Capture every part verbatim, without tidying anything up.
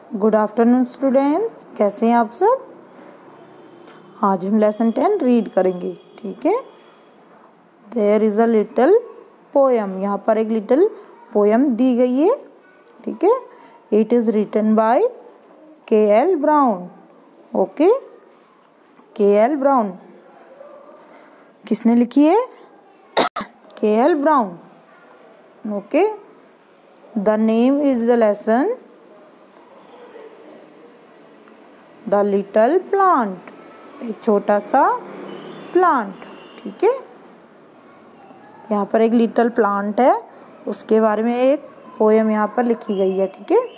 Good afternoon students, कैसे हैं आप सब। आज हम लेसन टेन रीड करेंगे, ठीक है। There is a little poem, यहाँ पर एक लिटिल पोयम दी गई है, ठीक है। It is written by K L Brown. Okay, K L Brown किसने लिखी है? K L Brown. Okay, the name is the lesson the little plant, एक छोटा सा प्लांट, ठीक है। यहाँ पर एक लिटल प्लांट है, उसके बारे में एक पोयम यहाँ पर लिखी गई है, ठीक है।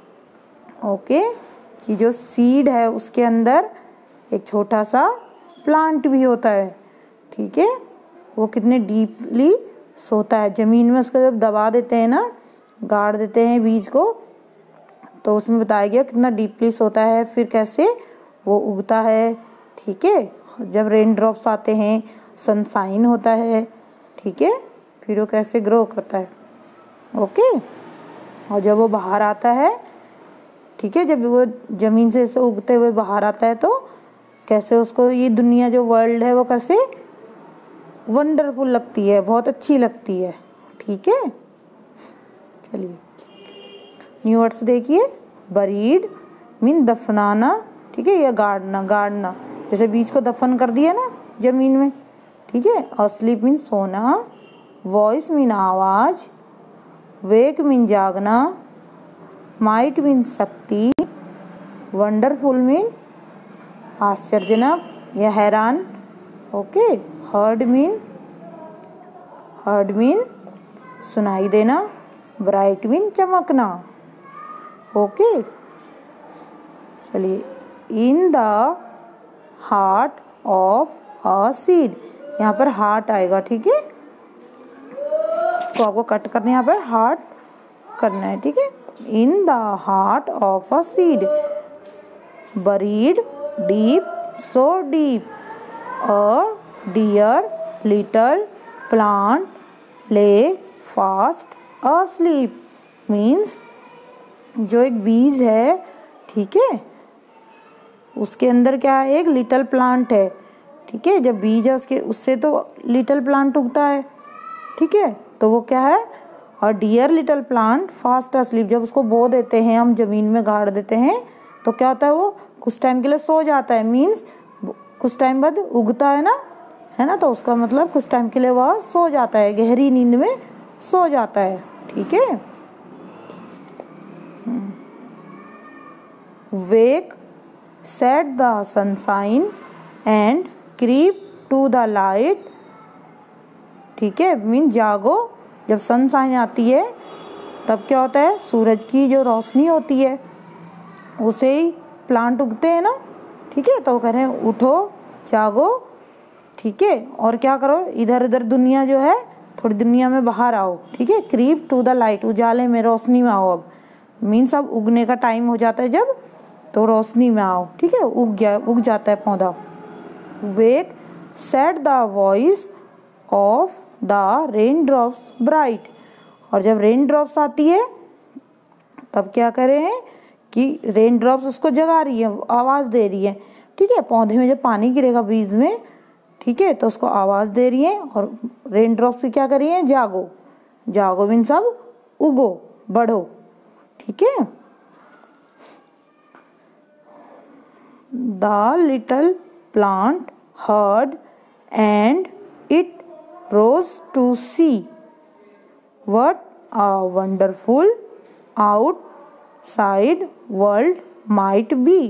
ओके, कि जो सीड है उसके अंदर एक छोटा सा प्लांट भी होता है, ठीक है। वो कितने डीपली सोता है ज़मीन में, उसको जब दबा देते हैं ना, गाड़ देते हैं बीज को, तो उसमें बताया गया कितना डीपली सोता है, फिर कैसे वो उगता है, ठीक है। जब रेन ड्रॉप्स आते हैं, सनशाइन होता है, ठीक है, फिर वो कैसे ग्रो करता है। ओके, और जब वो बाहर आता है, ठीक है, जब वो ज़मीन से ऐसे उगते हुए बाहर आता है, तो कैसे उसको ये दुनिया जो वर्ल्ड है वो कैसे वंडरफुल लगती है, बहुत अच्छी लगती है, ठीक है। चलिए न्यू वर्ड्स देखिए। बरीड मीन दफनाना, ठीक है, या गाड़ना, गाड़ना जैसे बीज को दफन कर दिया ना जमीन में, ठीक है। अस्लीप मीन सोना, वॉइस मीन आवाज, वेक मीन जागना, माइट मीन शक्ति, वंडरफुल मीन आश्चर्यजनक या हैरान। Okay, heard mean heard mean सुनाई देना, ब्राइट मीन चमकना। ओके, चलिए। In the heart of a seed, यहाँ पर हार्ट आएगा, ठीक है। इसको आपको कट करना है, यहाँ पर हार्ट करना है, ठीक है। In the heart of a seed, buried deep, so deep, a dear little plant lay fast asleep, means जो एक बीज है, ठीक है, उसके अंदर क्या है, एक लिटल प्लांट है, ठीक है। जब बीज है उसके, उससे तो लिटल प्लांट उगता है, ठीक है। तो वो क्या है, और dear little plant fast asleep, जब उसको बो देते हैं हम, जमीन में गाड़ देते हैं, तो क्या होता है, वो कुछ टाइम के लिए सो जाता है, मीन्स कुछ टाइम बाद उगता है ना, है ना। तो उसका मतलब कुछ टाइम के लिए वह सो जाता है, गहरी नींद में सो जाता है, ठीक है। Wake said the sunshine and creep to the light, ठीक है, मीन जागो। जब सनशाइन आती है तब क्या होता है, सूरज की जो रोशनी होती है उसे ही प्लांट उगते हैं ना, ठीक है। तो वो कह रहे हैं उठो, जागो, ठीक है, और क्या करो, इधर उधर दुनिया जो है, थोड़ी दुनिया में बाहर आओ, ठीक है। क्रीप टू द लाइट, उजाले में, रोशनी में आओ। अब मीन्स अब उगने का टाइम हो जाता है जब, तो रोशनी में आओ, ठीक है। उग गया, उग जाता है पौधा। Wake said the voice of the raindrops bright, और जब रेन ड्रॉप्स आती है तब क्या करे हैं कि रेन ड्रॉप्स उसको जगा रही है, आवाज़ दे रही है, ठीक है। पौधे में जब पानी गिरेगा बीज में, ठीक है, तो उसको आवाज़ दे रही है, और रेन ड्रॉप से क्या कर रही है, जागो। जागो मीन सब उगो, बढ़ो, ठीक है। The little plant heard and it rose to see what a wonderful outside world might be,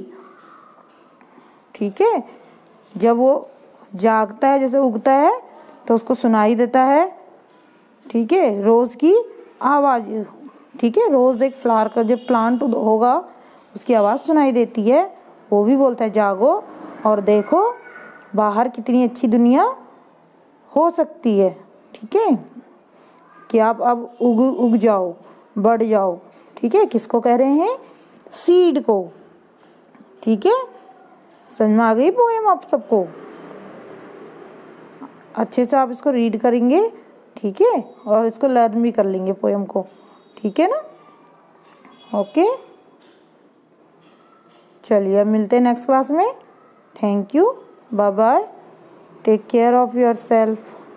ठीक है। जब वो जागता है, जैसे उगता है, तो उसको सुनाई देता है, ठीक है, रोज़ की आवाज़, ठीक है। रोज़ एक फ्लावर का जब प्लांट होगा उसकी आवाज़ सुनाई देती है, वो भी बोलता है जागो और देखो बाहर कितनी अच्छी दुनिया हो सकती है, ठीक है, कि आप अब उग उग जाओ, बढ़ जाओ, ठीक है। किसको कह रहे हैं, सीड को, ठीक है। समझ में आ गई पोएम आप सबको? अच्छे से आप इसको रीड करेंगे, ठीक है, और इसको लर्न भी कर लेंगे पोएम को, ठीक है ना। ओके। चलिए अब मिलते हैं नेक्स्ट क्लास में। Thank you, bye bye, take care of your self.